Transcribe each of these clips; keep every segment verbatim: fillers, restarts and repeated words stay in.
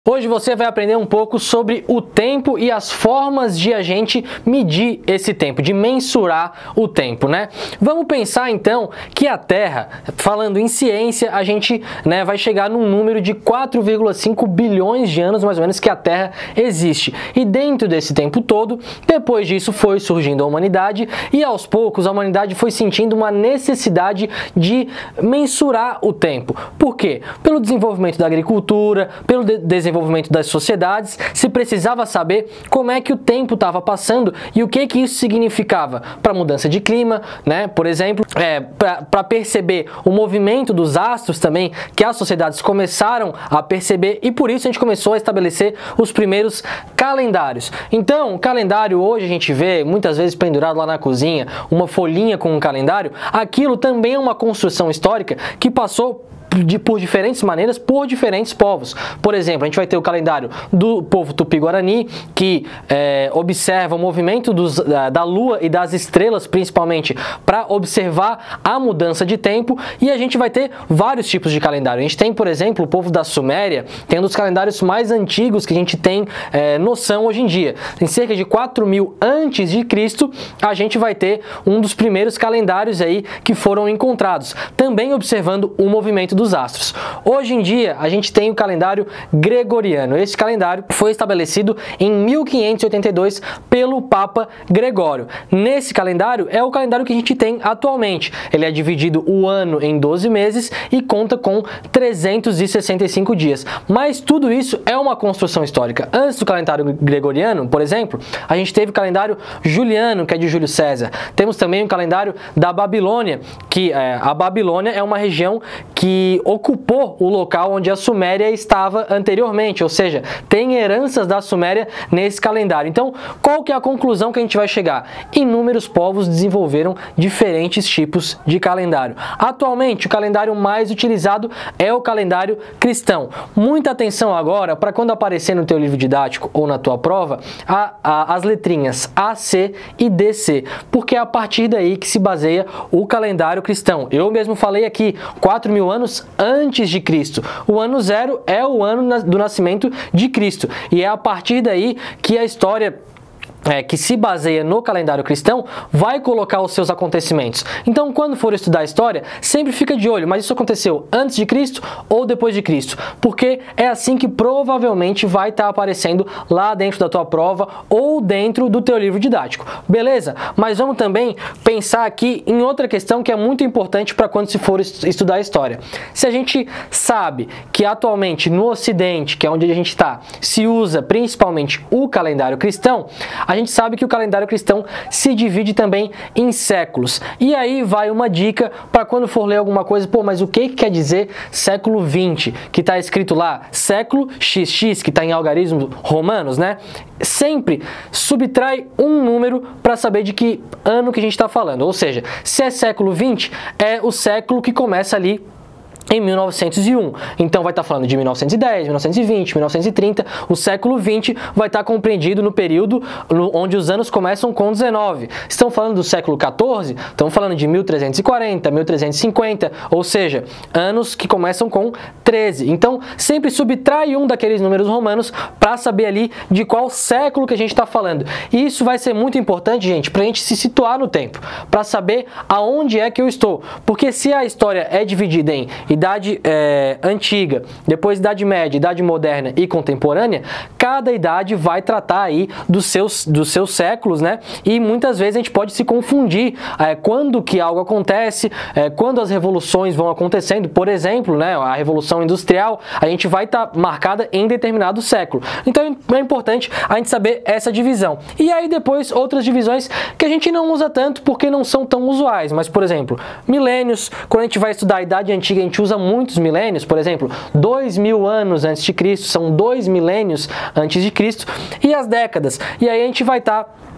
Hoje você vai aprender um pouco sobre o tempo e as formas de a gente medir esse tempo, de mensurar o tempo, né? Vamos pensar então que a Terra, falando em ciência, a gente né, vai chegar num número de quatro vírgula cinco bilhões de anos mais ou menos que a Terra existe. E dentro desse tempo todo, depois disso foi surgindo a humanidade e aos poucos a humanidade foi sentindo uma necessidade de mensurar o tempo. Por quê? Pelo desenvolvimento da agricultura, pelo de desenvolvimento desenvolvimento das sociedades, se precisava saber como é que o tempo estava passando e o que que isso significava para a mudança de clima, né? Por exemplo, é, para perceber o movimento dos astros também, que as sociedades começaram a perceber e por isso a gente começou a estabelecer os primeiros calendários. Então, o calendário hoje a gente vê muitas vezes pendurado lá na cozinha, uma folhinha com um calendário, aquilo também é uma construção histórica que passou De, por diferentes maneiras, por diferentes povos. Por exemplo, a gente vai ter o calendário do povo Tupi-Guarani, que é, observa o movimento dos, da, da Lua e das estrelas, principalmente, para observar a mudança de tempo, e a gente vai ter vários tipos de calendário. A gente tem, por exemplo, o povo da Suméria, tem um dos calendários mais antigos que a gente tem é, noção hoje em dia. Em cerca de quatro mil antes de Cristo, a gente vai ter um dos primeiros calendários aí que foram encontrados, também observando o movimento do dos astros. Hoje em dia, a gente tem o calendário gregoriano. Esse calendário foi estabelecido em mil quinhentos e oitenta e dois pelo Papa Gregório. Nesse calendário é o calendário que a gente tem atualmente. Ele é dividido o ano em doze meses e conta com trezentos e sessenta e cinco dias. Mas tudo isso é uma construção histórica. Antes do calendário gregoriano, por exemplo, a gente teve o calendário juliano, que é de Júlio César. Temos também o calendário da Babilônia, que é, a Babilônia é uma região que ocupou o local onde a Suméria estava anteriormente, ou seja, tem heranças da Suméria nesse calendário. Então, qual que é a conclusão que a gente vai chegar? Inúmeros povos desenvolveram diferentes tipos de calendário. Atualmente, o calendário mais utilizado é o calendário cristão. Muita atenção agora para quando aparecer no teu livro didático ou na tua prova, a, a, as letrinhas A, C e D, C, porque é a partir daí que se baseia o calendário cristão. Eu mesmo falei aqui, quatro mil anos antes de Cristo. O ano zero é o ano do nascimento de Cristo. E é a partir daí que a história É, que se baseia no calendário cristão, vai colocar os seus acontecimentos. Então, quando for estudar a história, sempre fica de olho, mas isso aconteceu antes de Cristo ou depois de Cristo? Porque é assim que provavelmente vai estar aparecendo lá dentro da tua prova ou dentro do teu livro didático. Beleza? Mas vamos também pensar aqui em outra questão que é muito importante para quando se for estudar a história. Se a gente sabe que atualmente no Ocidente, que é onde a gente está, se usa principalmente o calendário cristão, a gente sabe que o calendário cristão se divide também em séculos. E aí vai uma dica para quando for ler alguma coisa, pô, mas o que quer dizer século vinte? Que está escrito lá, século xis xis, que está em algarismos romanos, né? Sempre subtrai um número para saber de que ano que a gente está falando. Ou seja, se é século vinte, é o século que começa ali em mil novecentos e um, então vai estar falando de mil novecentos e dez, mil novecentos e vinte, mil novecentos e trinta, o século vinte vai estar compreendido no período onde os anos começam com dezenove. Estão falando do século quatorze, estão falando de mil trezentos e quarenta, mil trezentos e cinquenta, ou seja, anos que começam com treze. Então, sempre subtrai um daqueles números romanos para saber ali de qual século que a gente está falando. E isso vai ser muito importante, gente, para a gente se situar no tempo, para saber aonde é que eu estou. Porque se a história é dividida em idade é, antiga, depois idade média, idade moderna e contemporânea, cada idade vai tratar aí dos seus, dos seus séculos, né? E muitas vezes a gente pode se confundir é, quando que algo acontece, é, quando as revoluções vão acontecendo. Por exemplo, né, a Revolução Industrial, a gente vai estar tá marcada em determinado século. Então é importante a gente saber essa divisão. E aí depois outras divisões que a gente não usa tanto porque não são tão usuais, mas por exemplo, milênios, quando a gente vai estudar a idade antiga, a gente usa muitos milênios, por exemplo, dois mil anos antes de Cristo, são dois milênios antes de Cristo, e as décadas. E aí a gente vai estar tá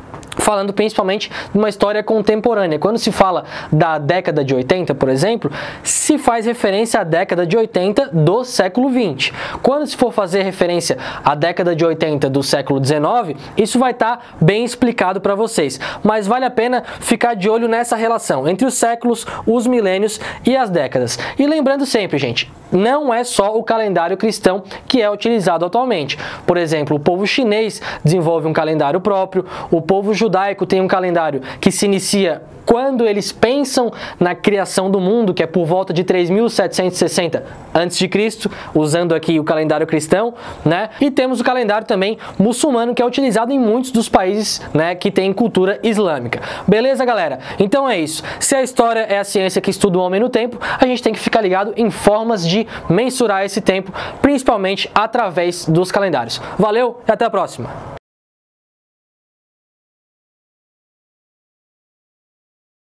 falando principalmente de uma história contemporânea. Quando se fala da década de oitenta, por exemplo, se faz referência à década de oitenta do século vinte. Quando se for fazer referência à década de oitenta do século dezenove, isso vai estar bem explicado para vocês. Mas vale a pena ficar de olho nessa relação entre os séculos, os milênios e as décadas. E lembrando sempre, gente, não é só o calendário cristão que é utilizado atualmente. Por exemplo, o povo chinês desenvolve um calendário próprio, o povo judaico tem um calendário que se inicia quando eles pensam na criação do mundo, que é por volta de três mil setecentos e sessenta antes de Cristo, usando aqui o calendário cristão, né? E temos o calendário também muçulmano, que é utilizado em muitos dos países, né, que têm cultura islâmica. Beleza, galera? Então é isso. Se a história é a ciência que estuda o homem no tempo, a gente tem que ficar ligado em formas de mensurar esse tempo, principalmente através dos calendários. Valeu e até a próxima!